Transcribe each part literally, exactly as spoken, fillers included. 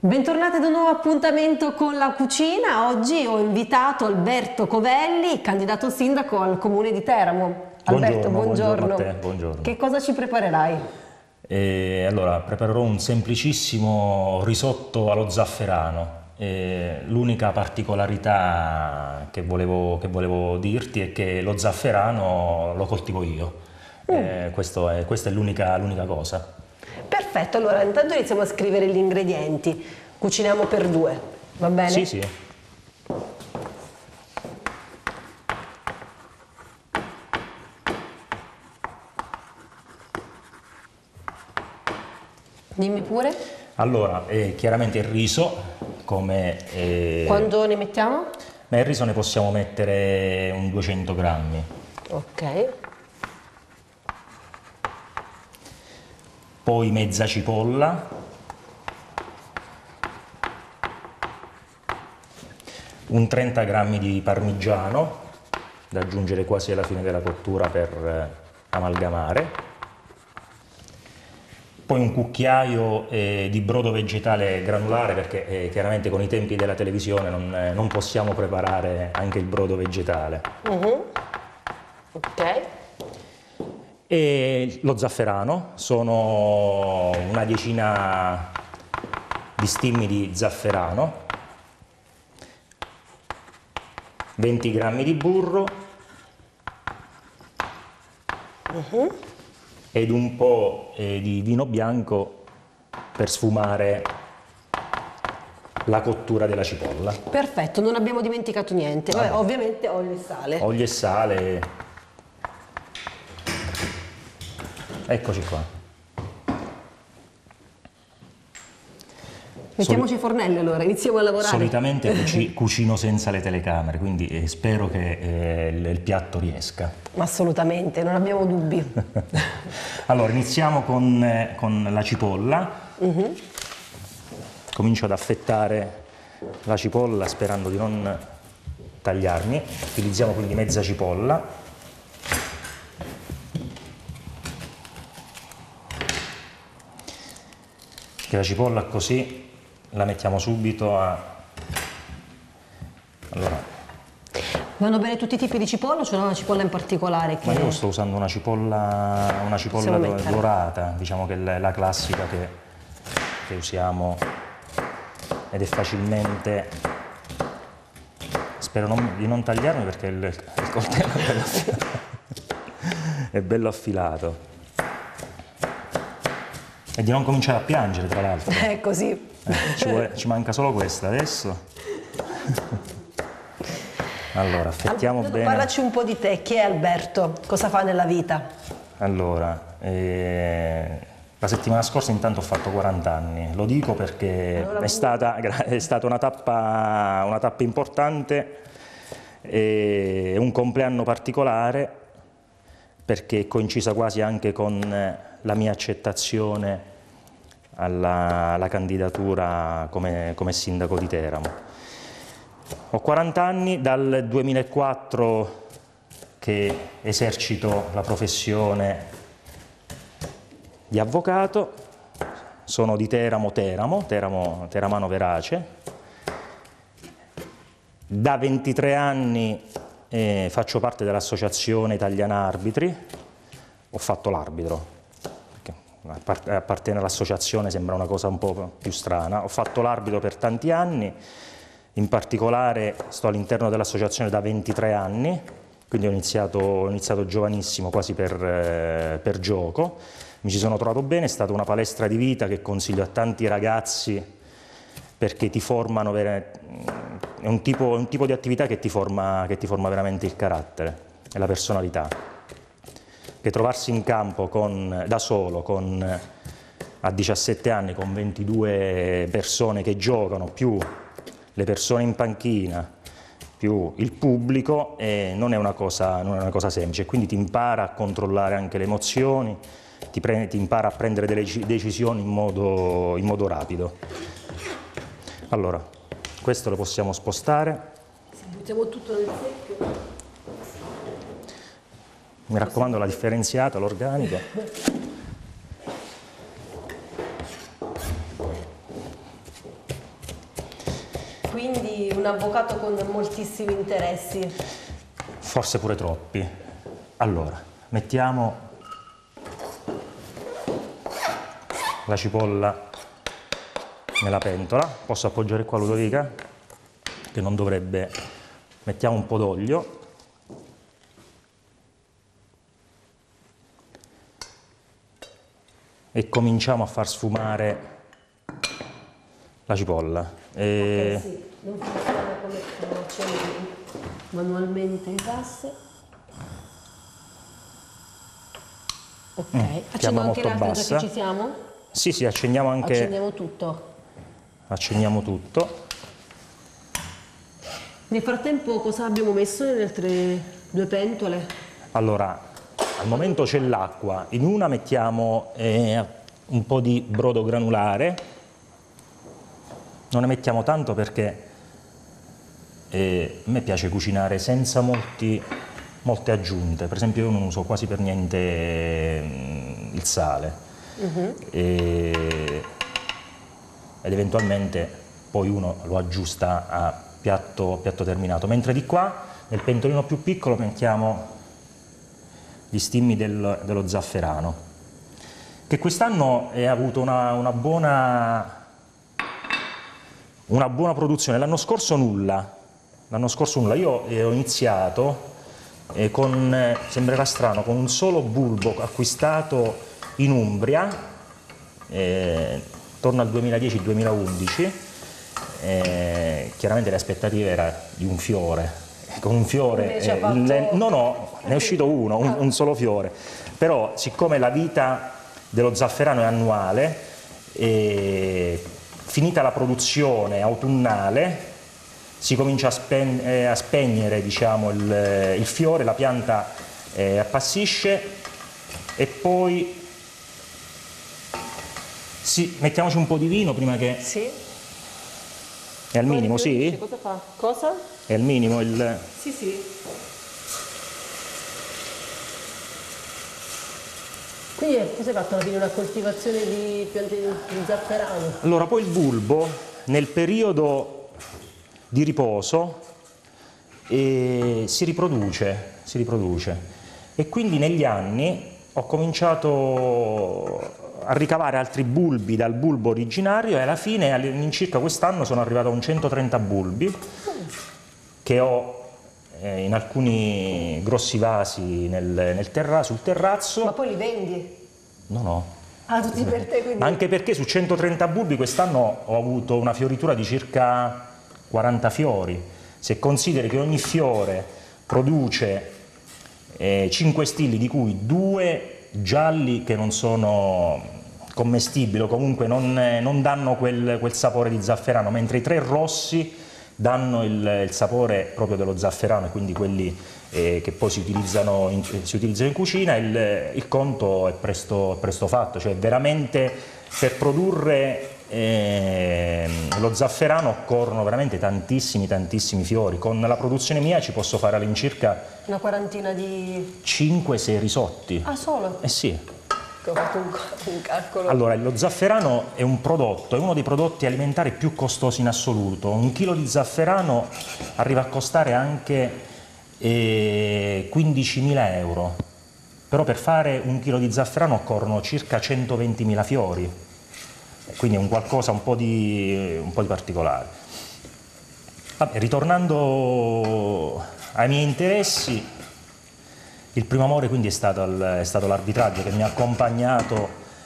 Bentornati ad un nuovo appuntamento con la cucina. Oggi ho invitato Alberto Covelli, candidato sindaco al comune di Teramo. Alberto, Buongiorno, buongiorno. buongiorno a te, buongiorno. Che cosa ci preparerai? E allora, preparerò un semplicissimo risotto allo zafferano. L'unica particolarità che volevo, che volevo dirti è che lo zafferano lo coltivo io. Mm. Eh, questo è, questa è l'unica cosa. Perfetto, allora intanto iniziamo a scrivere gli ingredienti. Cuciniamo per due, va bene? Sì, sì. Dimmi pure. Allora, eh, chiaramente il riso, come... Eh, Quanto ne mettiamo? Ma il riso ne possiamo mettere un duecento grammi. Ok. Poi mezza cipolla, un trenta grammi di parmigiano, da aggiungere quasi alla fine della cottura per eh, amalgamare, poi un cucchiaio eh, di brodo vegetale granulare, perché eh, chiaramente con i tempi della televisione non, eh, non possiamo preparare anche il brodo vegetale. Uh-huh. Ok. E lo zafferano, sono una decina di stimmi di zafferano, venti grammi di burro uh-huh. ed un po' eh, di vino bianco per sfumare la cottura della cipolla. Perfetto, non abbiamo dimenticato niente. Vabbè, ovviamente olio e sale. Olio e sale. Eccoci qua. Mettiamoci i fornelli allora, iniziamo a lavorare. Solitamente cuci cucino senza le telecamere, quindi eh, spero che eh, il, il piatto riesca. Assolutamente, non abbiamo dubbi. Allora, iniziamo con, eh, con la cipolla. Uh-huh. Comincio ad affettare la cipolla sperando di non tagliarmi. Utilizziamo quindi mezza cipolla. Che la cipolla così la mettiamo subito a... Allora. Vanno bene tutti i tipi di cipolla o c'è una cipolla in particolare? Che... Ma io sto usando una cipolla, una cipolla dorata, diciamo che è la classica che, che usiamo ed è facilmente... Spero non, di non tagliarmi perché il, il coltello è bello affilato. È bello affilato. E di non cominciare a piangere, tra l'altro. È così. Eh, ci, vuole, ci manca solo questa adesso. Allora, affettiamo Alberto, bene. Parlaci un po' di te, chi è Alberto? Cosa fa nella vita? Allora, eh, la settimana scorsa intanto ho fatto quaranta anni. Lo dico perché allora, è, stata, è stata una tappa, una tappa importante, e un compleanno particolare, perché è coincisa quasi anche con la mia accettazione alla, alla candidatura come, come sindaco di Teramo. Ho quaranta anni, dal duemilaquattro che esercito la professione di avvocato, sono di Teramo, Teramo, Teramo Teramano Verace. Da ventitré anni eh, faccio parte dell'Associazione Italiana Arbitri, ho fatto l'arbitro. Appartiene all'associazione sembra una cosa un po' più strana. Ho fatto l'arbitro per tanti anni, in particolare sto all'interno dell'associazione da ventitré anni, quindi ho iniziato, ho iniziato giovanissimo, quasi per, eh, per gioco. Mi ci sono trovato bene, è stata una palestra di vita che consiglio a tanti ragazzi perché ti formano, è un tipo, è un tipo di attività che ti forma, che ti forma veramente il carattere e la personalità. Che trovarsi in campo con, da solo con, a diciassette anni con ventidue persone che giocano, più le persone in panchina, più il pubblico, eh, non è una cosa, non è una cosa semplice, quindi ti impara a controllare anche le emozioni, ti, pre, ti impara a prendere delle decisioni in modo, in modo rapido. Allora, questo lo possiamo spostare. Buttiamo tutto nel secchio. Mi raccomando la differenziata, l'organico. quindi un avvocato con moltissimi interessi. Forse pure troppi. Allora, mettiamo la cipolla nella pentola. Posso appoggiare qua Ludovica? Che non dovrebbe... Mettiamo un po' d'olio. E cominciamo a far sfumare la cipolla. E... Ok, sì, non funziona come lo accendi manualmente il gas. Ok, Mm, accendiamo fiamma anche molto l'acqua già bassa. che ci siamo? Sì, sì, accendiamo anche... Accendiamo tutto. Accendiamo tutto. Nel frattempo cosa abbiamo messo nelle altre due pentole? Allora, al momento c'è l'acqua. In una mettiamo eh, un po' di brodo granulare. Non ne mettiamo tanto perché eh, a me piace cucinare senza molti, molte aggiunte. Per esempio io non uso quasi per niente eh, il sale. Uh-huh. e, ed eventualmente poi uno lo aggiusta a piatto, piatto terminato. Mentre di qua, nel pentolino più piccolo, mettiamo gli stimmi del, dello zafferano, che quest'anno ha avuto una, una buona... Una buona produzione, l'anno scorso nulla, l'anno scorso nulla, io ho iniziato eh, con, eh, sembrerà strano, con un solo bulbo acquistato in Umbria, eh, attorno al duemiladieci duemilaundici, eh, chiaramente le aspettative erano di un fiore, con un fiore, eh, fatto... le, no no, ne è uscito uno, un, un solo fiore, però siccome la vita dello zafferano è annuale, eh, finita la produzione autunnale, si comincia a, spen eh, a spegnere diciamo, il, il fiore, la pianta eh, appassisce e poi sì, mettiamoci un po' di vino prima che... Sì. È al minimo, sì? Cosa fa? Cosa? È al minimo il... Sì, sì. Quindi cosa hai fatto alla fine? Una coltivazione di piante di zafferano? Allora, poi il bulbo, nel periodo di riposo, eh, si riproduce, si riproduce. E quindi negli anni ho cominciato a ricavare altri bulbi dal bulbo originario e alla fine, all'incirca quest'anno, sono arrivato a un centotrenta bulbi che ho eh, in alcuni grossi vasi nel, nel terra, sul terrazzo. Ma poi li vendi? No, no. Ah, tutti per te, quindi... Anche perché su centotrenta bulbi quest'anno ho avuto una fioritura di circa quaranta fiori. Se consideri che ogni fiore produce eh, cinque stilli, di cui due gialli che non sono commestibili o comunque non, non danno quel, quel sapore di zafferano, mentre i tre rossi danno il, il sapore proprio dello zafferano, e quindi quelli eh, che poi si utilizzano in, si utilizzano in cucina, il, il conto è presto, presto fatto, cioè veramente per produrre eh, lo zafferano occorrono veramente tantissimi tantissimi fiori. Con la produzione mia ci posso fare all'incirca una quarantina di... cinque sei risotti. Ah, solo? Eh sì. Ho fatto un, un calcolo. Allora, lo zafferano è un prodotto, è uno dei prodotti alimentari più costosi in assoluto. Un chilo di zafferano arriva a costare anche eh, quindicimila euro. Però per fare un chilo di zafferano occorrono circa centoventimila fiori. Quindi è un qualcosa un po' di, un po' di particolare. Vabbè, ritornando ai miei interessi, il primo amore quindi è stato, è stato l'arbitraggio, che mi ha accompagnato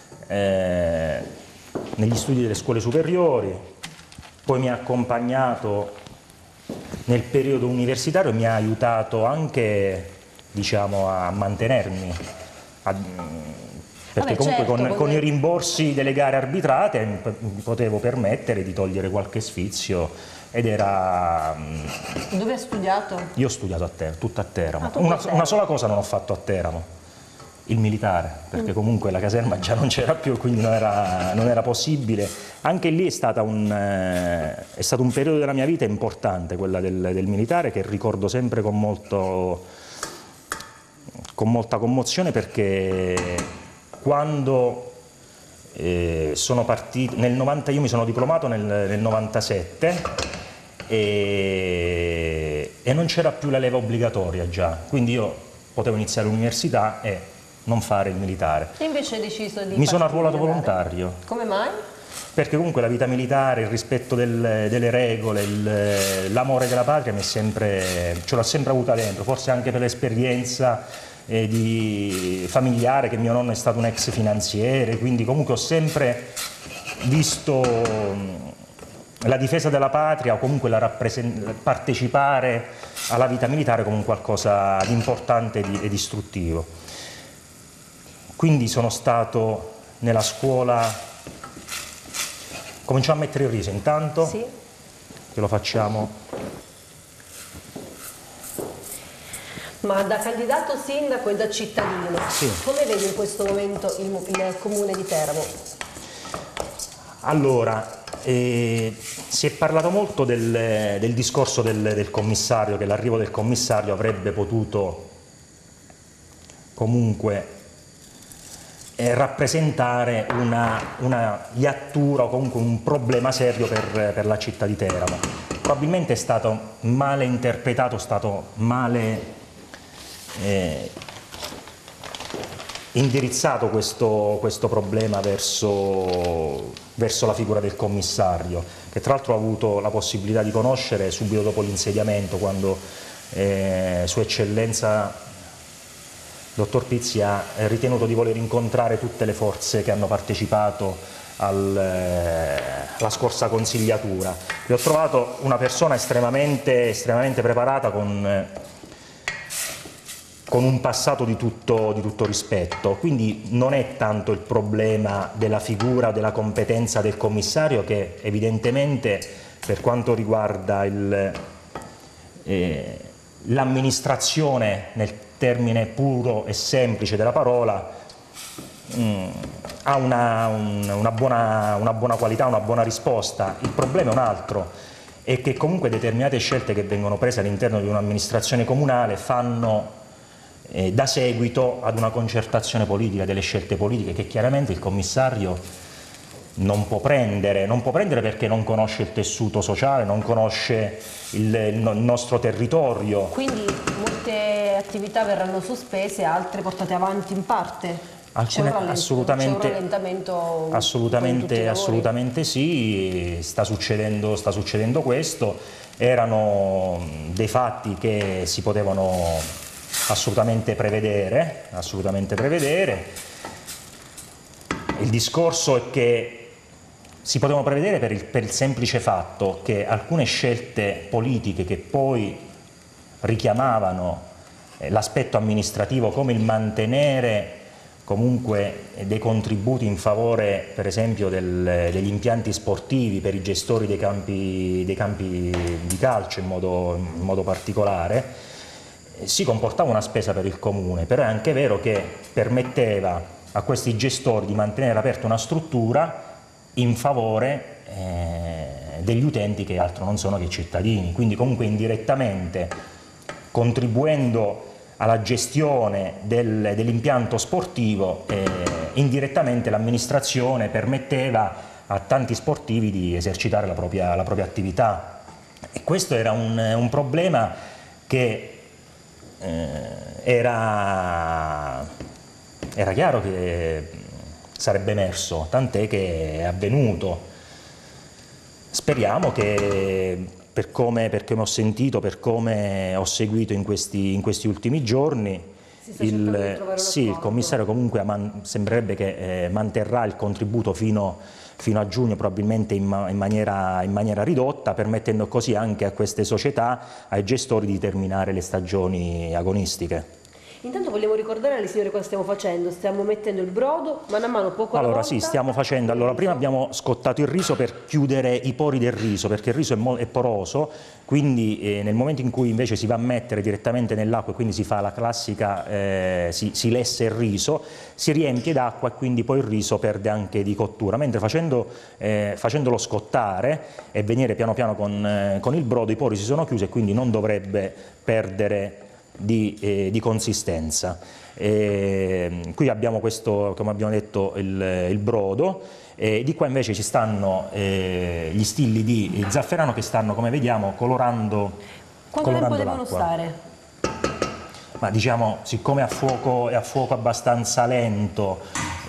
eh, negli studi delle scuole superiori, poi mi ha accompagnato nel periodo universitario e mi ha aiutato anche, diciamo, a mantenermi, a, perché Vabbè, comunque certo, con, con i rimborsi delle gare arbitrate mi potevo permettere di togliere qualche sfizio. Ed era... Dove hai studiato? Io ho studiato a Teramo, tutto a Teramo. Ah, una, a Teramo. una sola cosa non ho fatto a Teramo, il militare, perché comunque la caserma già non c'era più, quindi non era, non era possibile. Anche lì è, stata un, eh, è stato un periodo della mia vita importante, quella del, del militare, che ricordo sempre con, molto, con molta commozione, perché quando... Eh, sono partito nel novanta, io mi sono diplomato nel, nel novantasette e, e non c'era più la leva obbligatoria già, quindi io potevo iniziare l'università e non fare il militare. E invece hai deciso di... Mi sono arruolato volontario. Come mai? Perché comunque la vita militare, il rispetto del, delle regole, l'amore della patria mi è sempre, ce l'ho sempre avuta dentro, forse anche per l'esperienza eh, di familiare, che mio nonno è stato un ex finanziere, quindi comunque ho sempre visto la difesa della patria o comunque la partecipare alla vita militare come qualcosa di importante e di istruttivo. Quindi sono stato nella scuola. Cominciamo a mettere il riso intanto, sì, che lo facciamo. Ma da candidato sindaco e da cittadino, sì, come vedi in questo momento il, il comune di Teramo? Allora, eh, si è parlato molto del, del discorso del, del commissario, che l'arrivo del commissario avrebbe potuto comunque Eh, rappresentare una, una iattura o comunque un problema serio per, per la città di Teramo. Probabilmente è stato male interpretato, è stato male eh, indirizzato questo, questo problema verso, verso la figura del commissario, che tra l'altro ho avuto la possibilità di conoscere subito dopo l'insediamento, quando eh, Sua Eccellenza Dottor Pizzi ha ritenuto di voler incontrare tutte le forze che hanno partecipato al, eh, alla scorsa consigliatura. E ho trovato una persona estremamente, estremamente preparata, con, eh, con un passato di tutto, di tutto rispetto. Quindi non è tanto il problema della figura, della competenza del commissario, che evidentemente per quanto riguarda il, eh, l'amministrazione nel termine puro e semplice della parola, mh, ha una, un, una, buona, una buona qualità, una buona risposta. Il problema è un altro, è che comunque determinate scelte che vengono prese all'interno di un'amministrazione comunale fanno eh, da seguito ad una concertazione politica, delle scelte politiche che chiaramente il commissario non può prendere, non può prendere perché non conosce il tessuto sociale, non conosce il, il nostro territorio. Quindi molte attività verranno sospese, altre portate avanti in parte? Alcune, c'è un assolutamente, rallentamento assolutamente, assolutamente sì, sta succedendo, sta succedendo questo. Erano dei fatti che si potevano assolutamente prevedere, assolutamente prevedere. Il discorso è che si potevano prevedere per il, per il semplice fatto che alcune scelte politiche che poi richiamavano eh, l'aspetto amministrativo, come il mantenere comunque eh, dei contributi in favore per esempio del, degli impianti sportivi per i gestori dei campi, dei campi di calcio in modo, in modo particolare, eh, si comportava una spesa per il comune, però è anche vero che permetteva a questi gestori di mantenere aperta una struttura in favore eh, degli utenti, che altro non sono che i cittadini, quindi comunque indirettamente contribuendo alla gestione del, dell'impianto sportivo, eh, indirettamente l'amministrazione permetteva a tanti sportivi di esercitare la propria, la propria attività, e questo era un, un problema che eh, era, era chiaro che sarebbe emerso, tant'è che è avvenuto. Speriamo che, per come, per come ho sentito, per come ho seguito in questi, in questi ultimi giorni, il, sì, il commissario comunque man, sembrerebbe che eh, manterrà il contributo fino, fino a giugno, probabilmente in, ma, in, maniera, in maniera ridotta, permettendo così anche a queste società, ai gestori, di terminare le stagioni agonistiche. Intanto vogliamo ricordare alle signore cosa stiamo facendo. Stiamo mettendo il brodo mano a mano, poco alla allora, volta. Sì, stiamo facendo. Allora, prima abbiamo scottato il riso per chiudere i pori del riso, perché il riso è, è poroso, quindi eh, nel momento in cui invece si va a mettere direttamente nell'acqua e quindi si fa la classica, eh, si, si lessa il riso, si riempie d'acqua e quindi poi il riso perde anche di cottura, mentre facendo, eh, facendolo scottare e venire piano piano con, eh, con il brodo, i pori si sono chiusi e quindi non dovrebbe perdere Di, eh, di consistenza. E qui abbiamo questo, come abbiamo detto, il, il brodo, e di qua invece ci stanno eh, gli stilli di zafferano che stanno, come vediamo, colorando. Quanto tempo devono stare? Ma diciamo, siccome a fuoco, è a fuoco abbastanza lento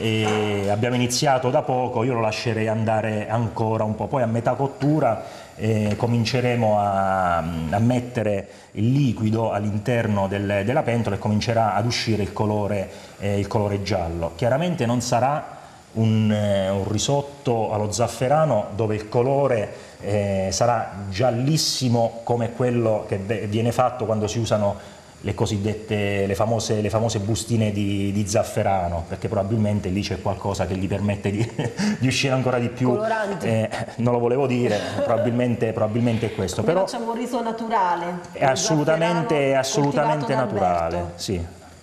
e abbiamo iniziato da poco, io lo lascerei andare ancora un po', poi a metà cottura eh, cominceremo a, a mettere il liquido all'interno del, della pentola e comincerà ad uscire il colore, eh, il colore giallo. Chiaramente non sarà un, eh, un risotto allo zafferano dove il colore eh, sarà giallissimo come quello che viene fatto quando si usano le cosiddette, le famose, le famose bustine di, di zafferano, perché probabilmente lì c'è qualcosa che gli permette di, di uscire ancora di più. Colorante. Eh, non lo volevo dire, probabilmente, probabilmente è questo. Quindi però facciamo un riso naturale. È assolutamente, assolutamente naturale, sì.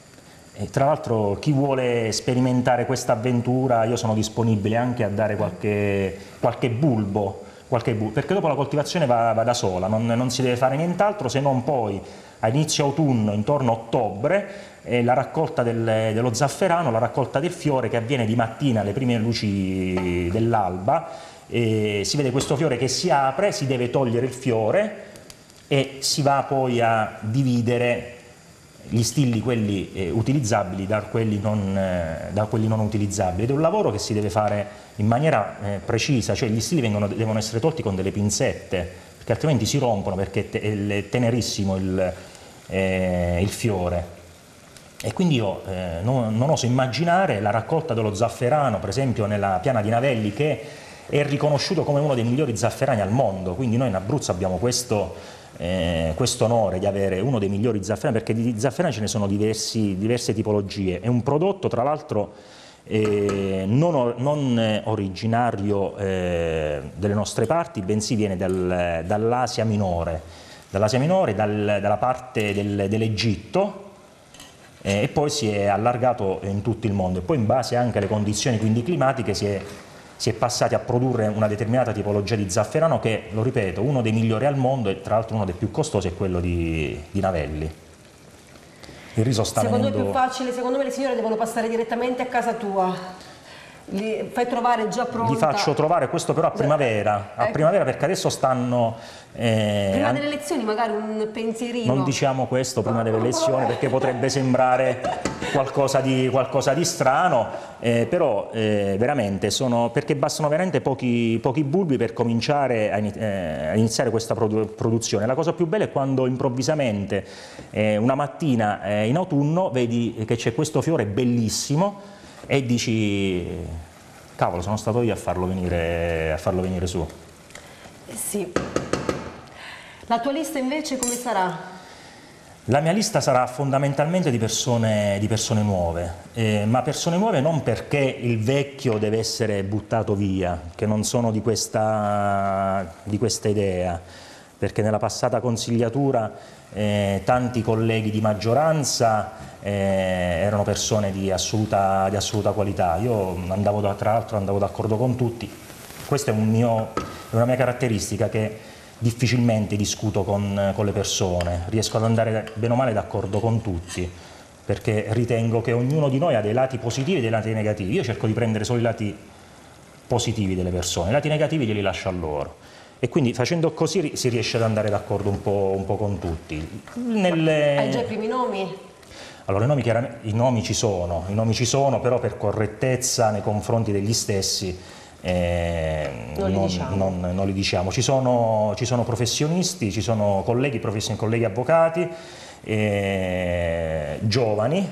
E tra l'altro chi vuole sperimentare questa avventura, io sono disponibile anche a dare qualche, qualche bulbo, qualche bulbo, perché dopo la coltivazione va, va da sola, non, non si deve fare nient'altro se non poi a inizio autunno, intorno a ottobre, eh, la raccolta del, dello zafferano, la raccolta del fiore che avviene di mattina alle prime luci dell'alba, eh, si vede questo fiore che si apre, si deve togliere il fiore e si va poi a dividere gli stilli, quelli eh, utilizzabili da quelli, non, eh, da quelli non utilizzabili, ed è un lavoro che si deve fare in maniera eh, precisa, cioè gli stilli vengono, devono essere tolti con delle pinzette, perché altrimenti si rompono, perché è tenerissimo il, eh, il fiore. E quindi io eh, non, non oso immaginare la raccolta dello zafferano, per esempio nella piana di Navelli, che è riconosciuto come uno dei migliori zafferani al mondo, quindi noi in Abruzzo abbiamo questo Eh, questo onore di avere uno dei migliori zafferani, perché di zafferani ce ne sono diversi, diverse tipologie. È un prodotto tra l'altro eh, non, non originario eh, delle nostre parti, bensì viene dal, dall'Asia minore, dall'Asia minore, dal, dalla parte del, dell'Egitto, eh, e poi si è allargato in tutto il mondo, e poi in base anche alle condizioni quindi climatiche si è si è passati a produrre una determinata tipologia di zafferano che, lo ripeto, uno dei migliori al mondo e tra l'altro uno dei più costosi è quello di, di Navelli. Il riso sta Secondo venendo... me è più facile, secondo me le signore devono passare direttamente a casa tua. Li fai trovare già pronta. Li faccio trovare, questo però a primavera, a ecco. primavera perché adesso stanno... Eh, prima delle elezioni magari un pensierino. Non diciamo questo prima delle elezioni perché potrebbe sembrare qualcosa di, qualcosa di strano, eh, però eh, veramente sono, perché bastano veramente pochi, pochi bulbi per cominciare a, eh, a iniziare questa produ produzione. La cosa più bella è quando improvvisamente eh, una mattina eh, in autunno vedi che c'è questo fiore bellissimo e dici cavolo, sono stato io a farlo venire, a farlo venire su. Eh sì. La tua lista invece come sarà? La mia lista sarà fondamentalmente di persone, di persone nuove, eh, ma persone nuove non perché il vecchio deve essere buttato via, che non sono di questa, di questa idea, perché nella passata consigliatura eh, tanti colleghi di maggioranza eh, erano persone di assoluta, di assoluta qualità. Io andavo da, tra l'altro andavo d'accordo con tutti. Questa è, un mio, è una mia caratteristica, che difficilmente discuto con, con le persone, riesco ad andare bene o male d'accordo con tutti, perché ritengo che ognuno di noi ha dei lati positivi e dei lati negativi. Io cerco di prendere solo i lati positivi delle persone, i lati negativi glieli lascio a loro. E quindi facendo così si riesce ad andare d'accordo un po', un po' con tutti. Nelle... Hai già i primi nomi? Allora, i nomi, i nomi ci sono, i nomi ci sono, però per correttezza nei confronti degli stessi eh, non, li non, diciamo. non, non li diciamo. Ci sono, ci sono professionisti, ci sono colleghi, professionisti, colleghi avvocati, eh, giovani,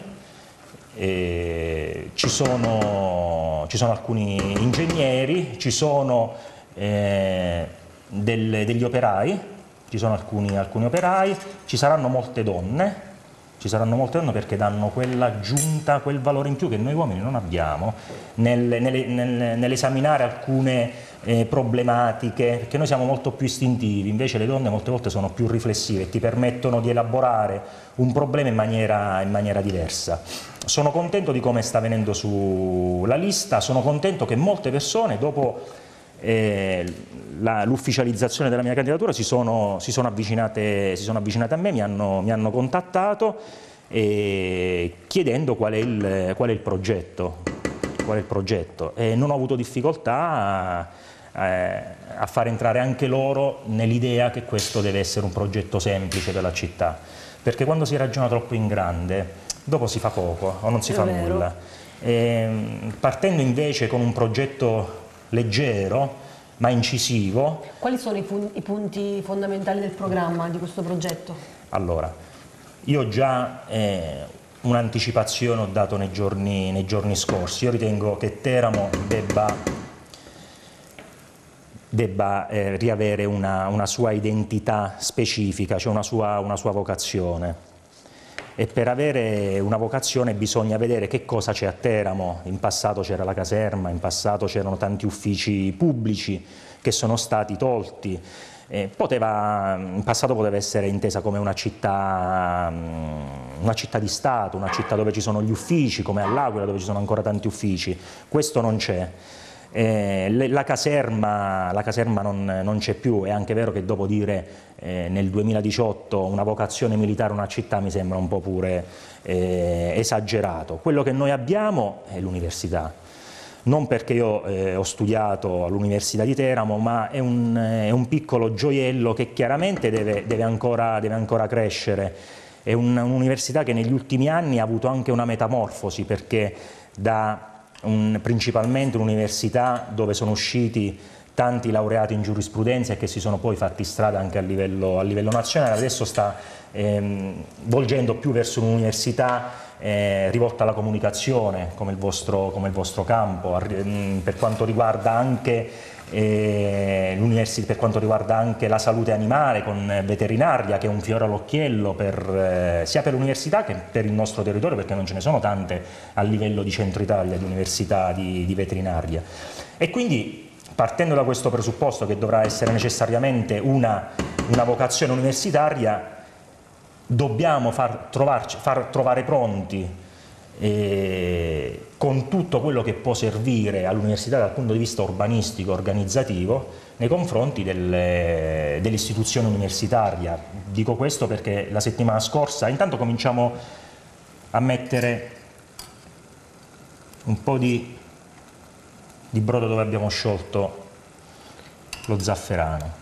eh, ci, sono, ci sono alcuni ingegneri, ci sono eh, del, degli operai, ci sono alcuni, alcuni operai, ci saranno molte donne. Ci saranno molte donne perché danno quell'aggiunta, quel valore in più che noi uomini non abbiamo nel, nel, nel, nell'esaminare alcune eh, problematiche, perché noi siamo molto più istintivi, invece le donne molte volte sono più riflessive e ti permettono di elaborare un problema in maniera, in maniera diversa. Sono contento di come sta venendo sulla lista, sono contento che molte persone dopo eh, l'ufficializzazione della mia candidatura si sono, si sono, avvicinate, si sono avvicinate a me, mi hanno, mi hanno contattato e chiedendo qual è il, qual è il progetto. Qual è il progetto. E non ho avuto difficoltà a, a far entrare anche loro nell'idea che questo deve essere un progetto semplice per la città, perché quando si ragiona troppo in grande dopo si fa poco o non si fa nulla. E, partendo invece con un progetto leggero ma incisivo. Quali sono i, i punti fondamentali del programma di questo progetto? Allora, io già eh, un'anticipazione ho dato nei giorni, nei giorni scorsi. Io ritengo che Teramo debba, debba eh, riavere una, una sua identità specifica, cioè una sua, una sua vocazione. E per avere una vocazione bisogna vedere che cosa c'è a Teramo. In passato c'era la caserma, in passato c'erano tanti uffici pubblici che sono stati tolti. Eh, poteva, in passato poteva essere intesa come una città, una città di Stato, una città dove ci sono gli uffici, come all'Aquila dove ci sono ancora tanti uffici. Questo non c'è. Eh, la caserma, la caserma non, non c'è più. È anche vero che dopo dire eh, nel duemiladiciotto una vocazione militare a una città mi sembra un po' pure eh, esagerato. Quello che noi abbiamo è l'università. Non perché io eh, ho studiato all'Università di Teramo, ma è un, è un piccolo gioiello che chiaramente deve, deve, ancora, deve ancora crescere. È un'università che negli ultimi anni ha avuto anche una metamorfosi, perché da un, principalmente un'università dove sono usciti tanti laureati in giurisprudenza e che si sono poi fatti strada anche a livello, a livello nazionale, adesso sta ehm, volgendo più verso un'università Eh, rivolta alla comunicazione, come il vostro, come il vostro campo, per quanto riguarda anche eh, l'università, per quanto riguarda anche la salute animale con veterinaria, che è un fiore all'occhiello per, eh, sia per l'università che per il nostro territorio, perché non ce ne sono tante a livello di centro Italia di università di, di veterinaria. E quindi, partendo da questo presupposto che dovrà essere necessariamente una, una vocazione universitaria, dobbiamo far, trovarci, far trovare pronti eh, con tutto quello che può servire all'università dal punto di vista urbanistico, organizzativo, nei confronti del, dell'istituzione universitaria. Dico questo perché la settimana scorsa, intanto cominciamo a mettere un po' di, di brodo dove abbiamo sciolto lo zafferano.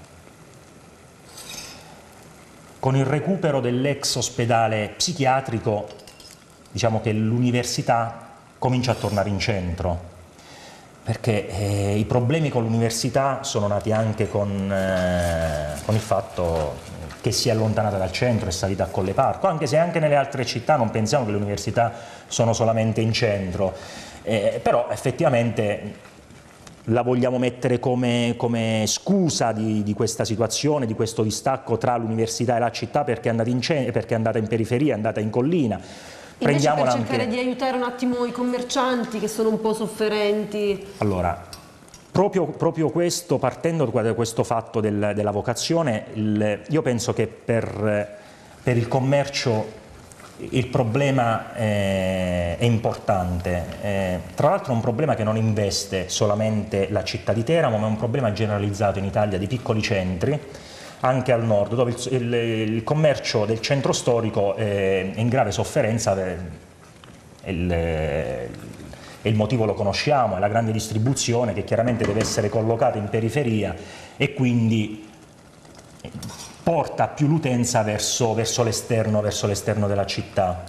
Con il recupero dell'ex ospedale psichiatrico, diciamo che l'università comincia a tornare in centro, perché eh, i problemi con l'università sono nati anche con, eh, con il fatto che si è allontanata dal centro e salita a Colle Parco, anche se anche nelle altre città non pensiamo che le università sono solamente in centro, eh, però effettivamente la vogliamo mettere come, come scusa di, di questa situazione, di questo distacco tra l'università e la città, perché è andata in, perché è andata in periferia, è andata in collina. Invece per cercare anche di aiutare un attimo i commercianti che sono un po' sofferenti. Allora, proprio, proprio questo, partendo da questo fatto del, della vocazione, il, io penso che per, per il commercio il problema eh, è importante, eh, tra l'altro è un problema che non investe solamente la città di Teramo, ma è un problema generalizzato in Italia di piccoli centri, anche al nord, dove il, il, il commercio del centro storico è in grave sofferenza. Il, il motivo lo conosciamo, è la grande distribuzione che chiaramente deve essere collocata in periferia e quindi porta più l'utenza verso, verso l'esterno, verso l'esterno della città.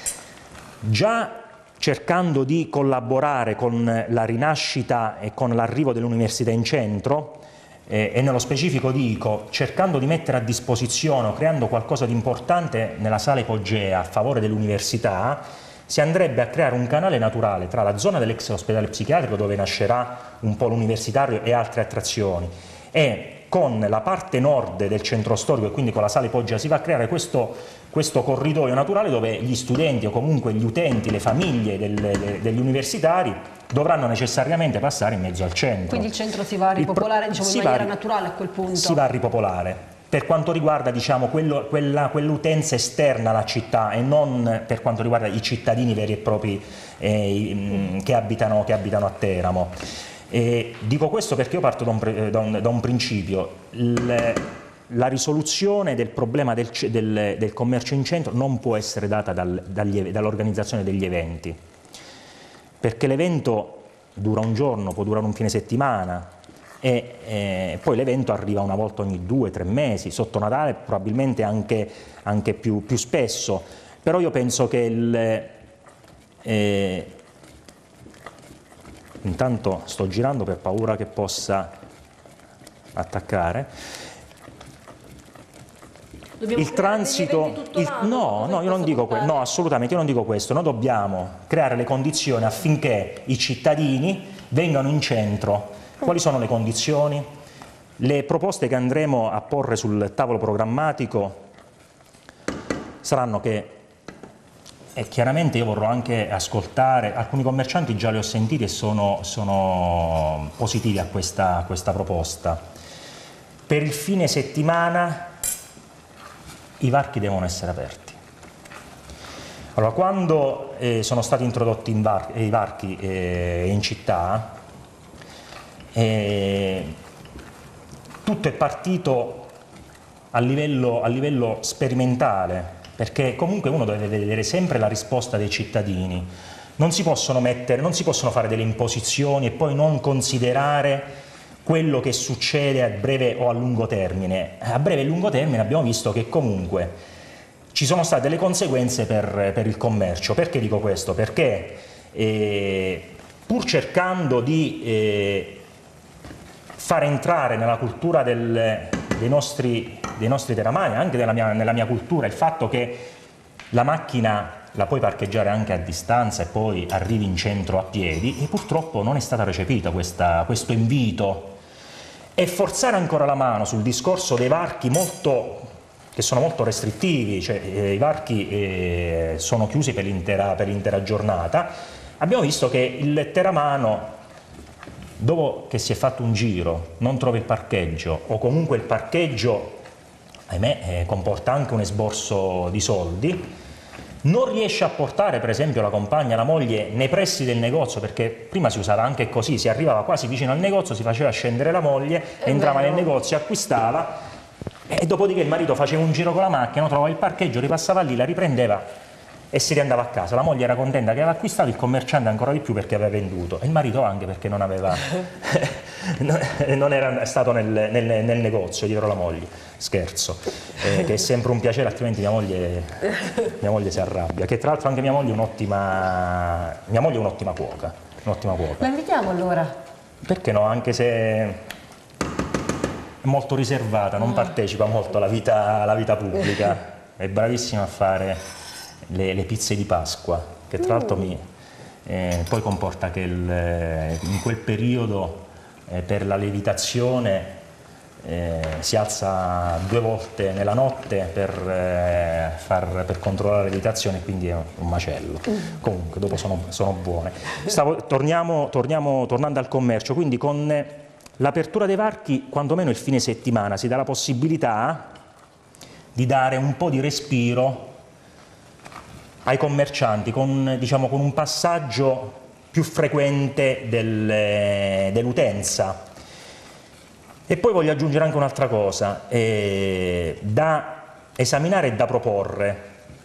Già cercando di collaborare con la rinascita e con l'arrivo dell'università in centro, eh, e nello specifico dico, cercando di mettere a disposizione o creando qualcosa di importante nella sala ipogea a favore dell'università, si andrebbe a creare un canale naturale tra la zona dell'ex ospedale psichiatrico, dove nascerà un po' l'universitario e altre attrazioni, e con la parte nord del centro storico e quindi con la sala Ipogea si va a creare questo, questo corridoio naturale dove gli studenti o comunque gli utenti, le famiglie del, de, degli universitari dovranno necessariamente passare in mezzo al centro. Quindi il centro si va a ripopolare pro, diciamo, in maniera naturale a quel punto? Si va a ripopolare. Per quanto riguarda diciamo, quello, quella, quell'utenza esterna alla città e non per quanto riguarda i cittadini veri e propri eh, mm. che, abitano, che abitano a Teramo. E dico questo perché io parto da un, da un, da un principio. Il, la risoluzione del problema del, del, del commercio in centro non può essere data dal, dall'organizzazione degli eventi, perché l'evento dura un giorno, può durare un fine settimana, e eh, poi l'evento arriva una volta ogni due o tre mesi, sotto Natale probabilmente anche, anche più, più spesso, però io penso che il... Eh, intanto sto girando per paura che possa attaccare. Dobbiamo il transito, il, no, no, io non dico que, no, assolutamente, io non dico questo, noi dobbiamo creare le condizioni affinché i cittadini vengano in centro. Quali sono le condizioni? Le proposte che andremo a porre sul tavolo programmatico saranno che, e chiaramente io vorrò anche ascoltare, alcuni commercianti già li ho sentiti e sono, sono positivi a questa, a questa proposta. Per il fine settimana i varchi devono essere aperti. Allora, quando eh, sono stati introdotti in var i varchi eh, in città, eh, tutto è partito a livello, a livello sperimentale, perché comunque uno deve vedere sempre la risposta dei cittadini. Non si possono mettere, non si possono fare delle imposizioni e poi non considerare quello che succede a breve o a lungo termine. A breve e lungo termine abbiamo visto che comunque ci sono state delle conseguenze per, per il commercio. Perché dico questo? Perché eh, pur cercando di eh, far entrare nella cultura del, dei, nostri, dei nostri teramani, anche nella mia, nella mia cultura, il fatto che la macchina la puoi parcheggiare anche a distanza e poi arrivi in centro a piedi, e purtroppo non è stata recepita questa, questo invito. E forzare ancora la mano sul discorso dei varchi molto, che sono molto restrittivi, cioè eh, i varchi eh, sono chiusi per l'intera per l'intera giornata. Abbiamo visto che il teramano, dopo che si è fatto un giro, non trova il parcheggio, o comunque il parcheggio, ahimè, eh, comporta anche un esborso di soldi, non riesce a portare per esempio la compagna, la moglie nei pressi del negozio, perché prima si usava anche così, si arrivava quasi vicino al negozio, si faceva scendere la moglie, è entrava vero. nel negozio, acquistava, e dopodiché il marito faceva un giro con la macchina, trovava il parcheggio, ripassava lì, la riprendeva e si riandava a casa. La moglie era contenta che aveva acquistato, il commerciante ancora di più perché aveva venduto, e il marito anche perché non aveva non era stato nel, nel, nel negozio dietro la moglie. Scherzo, eh, che è sempre un piacere, altrimenti mia moglie, mia moglie si arrabbia, che tra l'altro anche mia moglie è un'ottima mia moglie è un'ottima cuoca, un'ottima cuoca. La invitiamo allora? Perché no, anche se è molto riservata, non partecipa molto alla vita, alla vita pubblica, è bravissima a fare le, le pizze di Pasqua, che tra l'altro mi eh, poi comporta che il, in quel periodo eh, per la lievitazione eh, si alza due volte nella notte per, eh, far, per controllare la lievitazione, quindi è un macello. Comunque dopo sono, sono buone. Stavo, torniamo, torniamo, tornando al commercio, quindi con l'apertura dei varchi, quantomeno il fine settimana, si dà la possibilità di dare un po' di respiro ai commercianti, con, diciamo, con un passaggio più frequente del, dell'utenza. E poi voglio aggiungere anche un'altra cosa, eh, da esaminare e da proporre.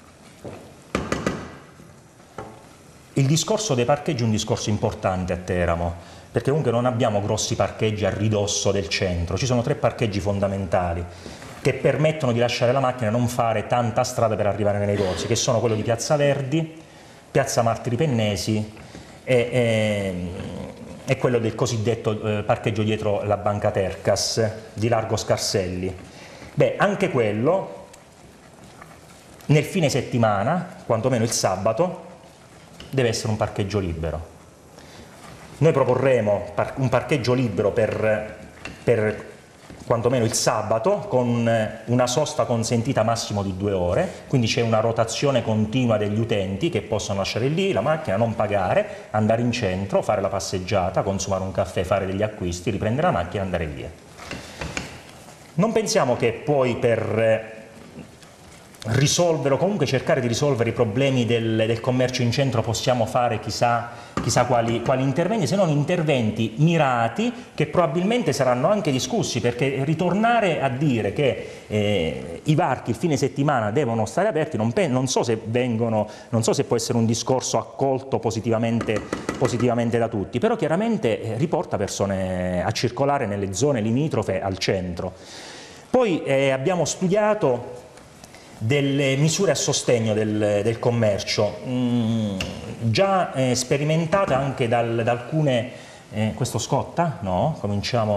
Il discorso dei parcheggi è un discorso importante a Teramo, perché comunque non abbiamo grossi parcheggi a ridosso del centro, ci sono tre parcheggi fondamentali che permettono di lasciare la macchina e non fare tanta strada per arrivare nei negozi, che sono quello di Piazza Verdi, Piazza Martiri Pennesi e, e, e quello del cosiddetto eh, parcheggio dietro la banca Tercas di Largo Scarselli. Beh, anche quello nel fine settimana, quantomeno il sabato, deve essere un parcheggio libero. Noi proporremo par un parcheggio libero per, per quantomeno il sabato, con una sosta consentita massimo di due ore, quindi c'è una rotazione continua degli utenti che possono lasciare lì la macchina, non pagare, andare in centro, fare la passeggiata, consumare un caffè, fare degli acquisti, riprendere la macchina e andare via. Non pensiamo che poi per risolvere o comunque cercare di risolvere i problemi del, del commercio in centro possiamo fare chissà, chissà quali, quali interventi, se non interventi mirati che probabilmente saranno anche discussi, perché ritornare a dire che eh, i varchi il fine settimana devono stare aperti non, non, so se vengono, non so se può essere un discorso accolto positivamente, positivamente da tutti, però chiaramente eh, riporta persone a circolare nelle zone limitrofe al centro. Poi eh, abbiamo studiato delle misure a sostegno del, del commercio, mh, già eh, sperimentate anche dal, da alcune, eh, questo scotta? No, cominciamo,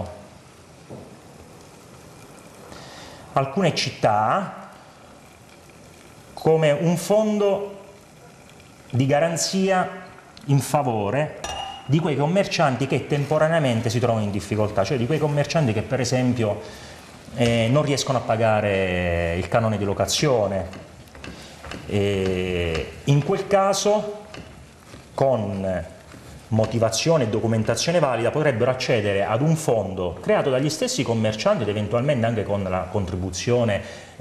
alcune città, come un fondo di garanzia in favore di quei commercianti che temporaneamente si trovano in difficoltà, cioè di quei commercianti che per esempio Eh, non riescono a pagare il canone di locazione. E in quel caso, con motivazione e documentazione valida, potrebbero accedere ad un fondo creato dagli stessi commercianti ed eventualmente anche con la contribuzione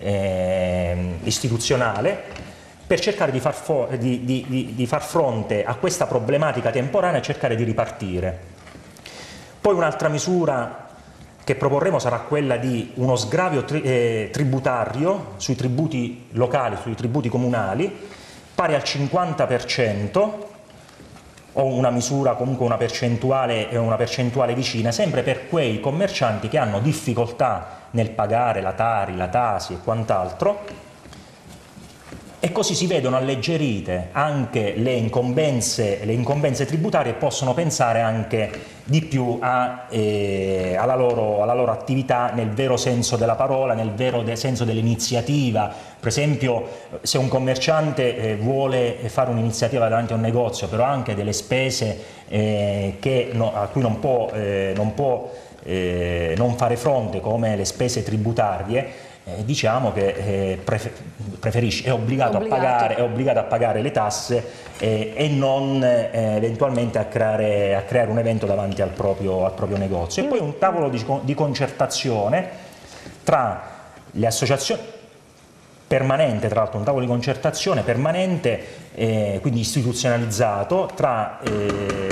eh, istituzionale, per cercare di far, di, di, di, di far fronte a questa problematica temporanea e cercare di ripartire. Poi un'altra misura che proporremo sarà quella di uno sgravio tri eh, tributario sui tributi locali, sui tributi comunali, pari al cinquanta per cento, o una misura, comunque una percentuale, una percentuale vicina, sempre per quei commercianti che hanno difficoltà nel pagare la Tari, la Tasi e quant'altro, e così si vedono alleggerite anche le incombenze, le incombenze tributarie, e possono pensare anche di più a, eh, alla, loro, alla loro attività nel vero senso della parola, nel vero de senso dell'iniziativa. Per esempio, se un commerciante eh, vuole fare un'iniziativa davanti a un negozio, però ha anche delle spese eh, che no, a cui non può, eh, non, può eh, non fare fronte, come le spese tributarie, Eh, diciamo che eh, prefer preferisce, è obbligato, obbligato. A pagare, è obbligato a pagare le tasse eh, e non eh, eventualmente a creare, a creare un evento davanti al proprio, al proprio negozio. E poi un tavolo di, di concertazione tra le associazioni, permanente, tra l'altro un tavolo di concertazione permanente, eh, quindi istituzionalizzato, tra eh,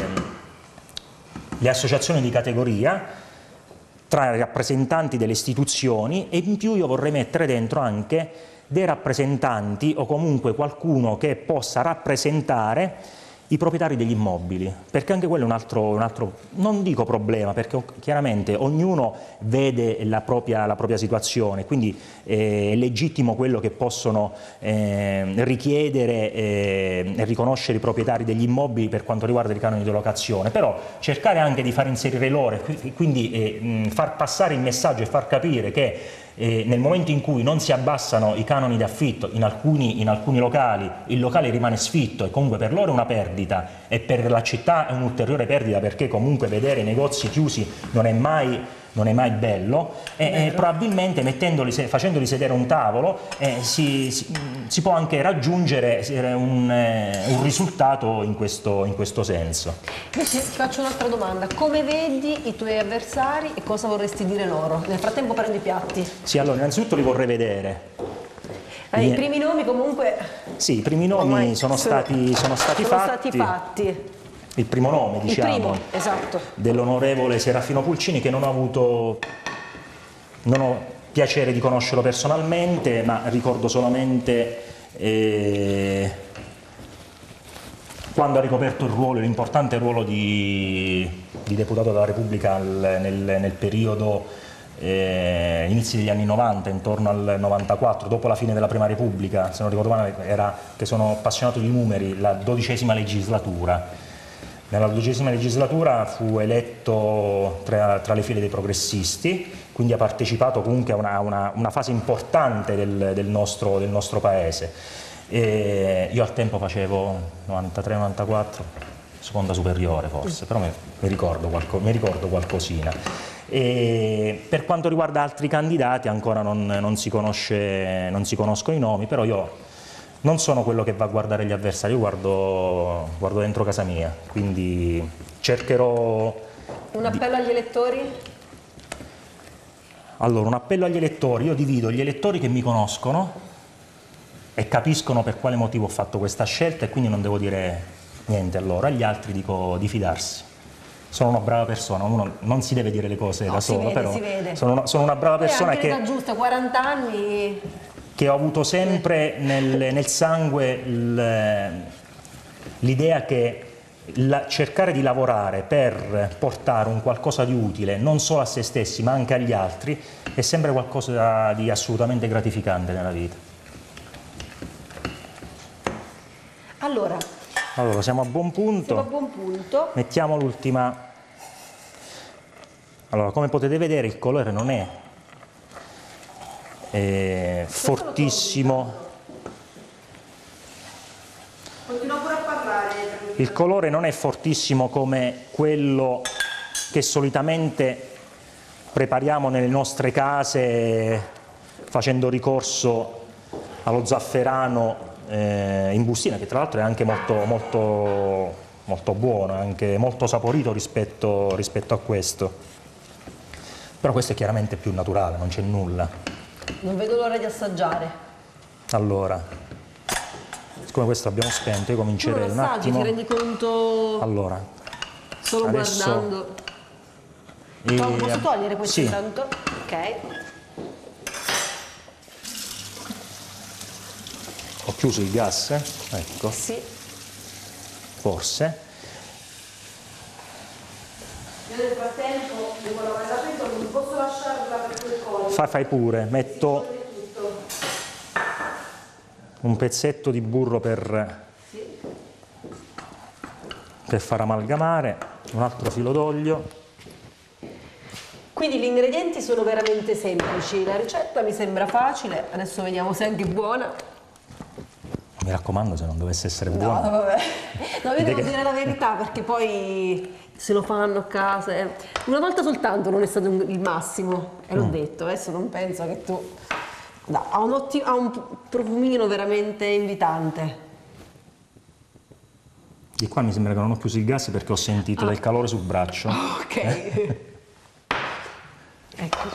le associazioni di categoria, tra i rappresentanti delle istituzioni, e in più io vorrei mettere dentro anche dei rappresentanti o comunque qualcuno che possa rappresentare i proprietari degli immobili, perché anche quello è un altro, un altro non dico problema, perché chiaramente ognuno vede la propria, la propria situazione, quindi eh, è legittimo quello che possono eh, richiedere e eh, riconoscere i proprietari degli immobili per quanto riguarda i canoni di locazione, però cercare anche di far inserire loro, quindi eh, far passare il messaggio e far capire che Eh, nel momento in cui non si abbassano i canoni di affitto in alcuni, in alcuni locali, il locale rimane sfitto e comunque per loro è una perdita, e per la città è un'ulteriore perdita, perché comunque vedere i negozi chiusi non è mai, non è mai bello, e, e probabilmente mettendoli, facendoli sedere a un tavolo eh, si, si, si può anche raggiungere un, eh, un risultato in questo, in questo senso. Invece ti faccio un'altra domanda: come vedi i tuoi avversari e cosa vorresti dire loro? Nel frattempo prendi i piatti. Sì, allora innanzitutto li vorrei vedere. Eh, I primi nomi comunque... Sì, i primi nomi sono stati, sono stati sono fatti. stati fatti. Il primo nome, diciamo, il primo, esatto, dell'onorevole Serafino Pulcini, che non ho avuto, non ho piacere di conoscerlo personalmente, ma ricordo solamente eh, quando ha ricoperto il ruolo, l'importante ruolo di, di deputato della Repubblica al, nel, nel periodo eh, inizi degli anni novanta, intorno al novantaquattro, dopo la fine della Prima Repubblica, se non ricordo male, era, che sono appassionato di numeri, la dodicesima legislatura. Nella dodicesima legislatura fu eletto tra, tra le file dei progressisti, quindi ha partecipato comunque a una, una, una fase importante del, del, nostro, del nostro paese. E io al tempo facevo novantatré novantaquattro, seconda superiore forse, però mi, mi, ricordo, qualco, mi ricordo qualcosina. E per quanto riguarda altri candidati ancora non, non, si conosce, non si conoscono i nomi, però io non sono quello che va a guardare gli avversari, io guardo, guardo dentro casa mia, quindi cercherò... Un appello di... agli elettori? Allora, un appello agli elettori: io divido gli elettori che mi conoscono e capiscono per quale motivo ho fatto questa scelta e quindi non devo dire niente a loro. Agli altri dico di fidarsi. Sono una brava persona, uno non si deve dire le cose no, da solo, vede, però si vede. Sono, una, sono una brava persona anche che... l'età giusta, quaranta anni... che ho avuto sempre nel, nel sangue l'idea che la, cercare di lavorare per portare un qualcosa di utile non solo a se stessi ma anche agli altri è sempre qualcosa di assolutamente gratificante nella vita. Allora, allora siamo a buon punto. Siamo a buon punto. Mettiamo l'ultima. Allora, come potete vedere il colore non è Eh, fortissimo. Continua pure a parlare. Il colore non è fortissimo come quello che solitamente prepariamo nelle nostre case facendo ricorso allo zafferano eh, in bustina, che tra l'altro è anche molto, molto, molto buono, anche molto saporito rispetto, rispetto a questo. Però questo è chiaramente più naturale, non c'è nulla. Non vedo l'ora di assaggiare. Allora, siccome questo l'abbiamo spento, io comincerei un attimo. Ti rendi conto? Allora, solo adesso guardando. E... No, posso togliere questo sì. intanto? Ok. Ho chiuso il gas, ecco. Sì. Forse. Io nel frattempo devo lavare la pentola, non posso lasciarla per quel collo. Fai, fai pure, metto un pezzetto di burro per, sì. per far amalgamare, un altro filo d'olio. Quindi gli ingredienti sono veramente semplici, la ricetta mi sembra facile, adesso vediamo se è anche buona. Mi raccomando, se non dovesse essere No, buona. vabbè. No, io devo che... dire la verità perché poi se lo fanno a casa. Eh. Una volta soltanto non è stato un, il massimo, e l'ho mm. detto, adesso non penso che tu... No, ha, un ottimo, ha un profumino veramente invitante. Di qua mi sembra che non ho chiuso il gas perché ho sentito ah. del calore sul braccio. Oh, ok. Eh? Ecco.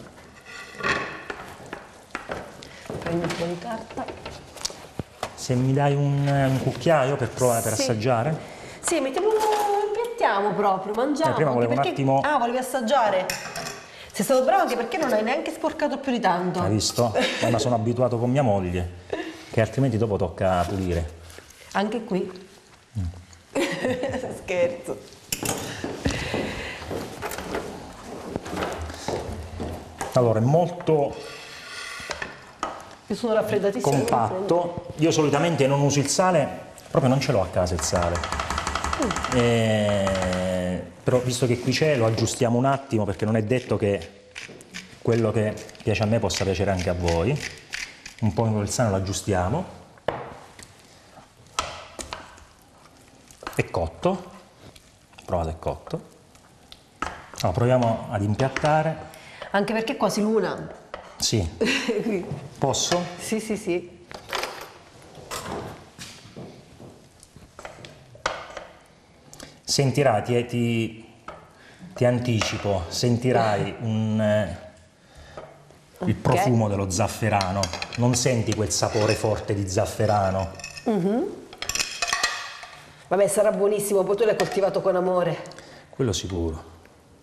Prendi un po' di carta. Se mi dai un, un cucchiaio per provare, per sì. assaggiare? Sì, mettiamo, impiattiamo proprio, mangiamo. Eh, prima volevo perché... un attimo... Ah, volevi assaggiare? Sei stato bravo anche perché non hai neanche sporcato più di tanto. Hai visto? Ma sono abituato con mia moglie, che altrimenti dopo tocca pulire. Anche qui. Mm. Scherzo. Allora, è molto... Io sono raffreddatissimo. Compatto. Io solitamente non uso il sale, proprio non ce l'ho a casa il sale. Mm. E... Però visto che qui c'è lo aggiustiamo un attimo perché non è detto che quello che piace a me possa piacere anche a voi. Un po' il sale lo aggiustiamo. È cotto. Provate, è cotto. Allora, proviamo ad impiattare. Anche perché è quasi l'una. Sì. Posso? Sì, sì, sì. Sentirai, ti, ti, ti anticipo, sentirai un, eh, il profumo okay. dello zafferano. Non senti quel sapore forte di zafferano? Mm-hmm. Vabbè, sarà buonissimo, poi tu l'hai coltivato con amore. Quello sicuro.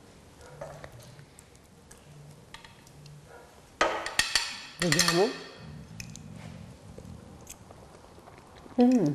Vediamo. Mm.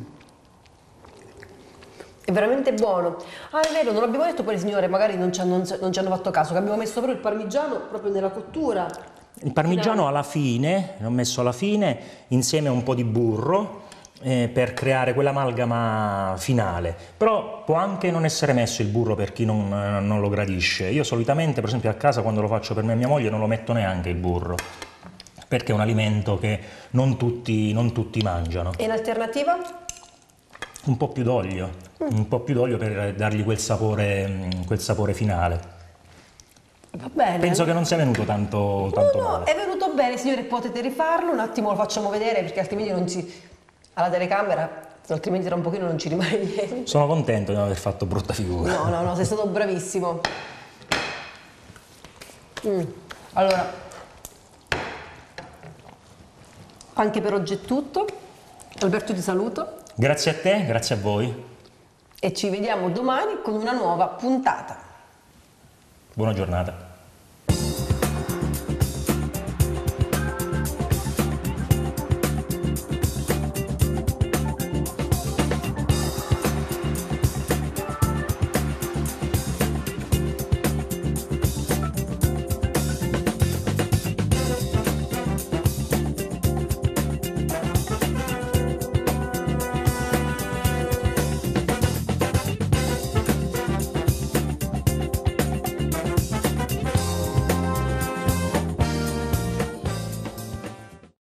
È veramente buono. Ah, è vero, non l'abbiamo detto poi, signore, magari non ci, hanno, non ci hanno fatto caso, che abbiamo messo proprio il parmigiano proprio nella cottura. Il parmigiano alla fine, l'ho messo alla fine, insieme a un po' di burro, eh, per creare quell'amalgama finale. Però può anche non essere messo il burro per chi non, non lo gradisce. Io solitamente, per esempio a casa, quando lo faccio per me e mia moglie, non lo metto neanche il burro, perché è un alimento che non tutti, non tutti mangiano. E in alternativa? Un po' più d'olio, mm. un po' più d'olio per dargli quel sapore, quel sapore finale. Va bene. Penso che non sia venuto tanto, tanto no, no, male. È venuto bene, signore, potete rifarlo, un attimo lo facciamo vedere perché altrimenti non ci... alla telecamera, altrimenti tra un pochino non ci rimane niente. Sono contento di non aver fatto brutta figura. No, no, no, sei stato bravissimo. Mm. Allora... Anche per oggi è tutto. Alberto, ti saluto. Grazie a te, grazie a voi. E ci vediamo domani con una nuova puntata. Buona giornata.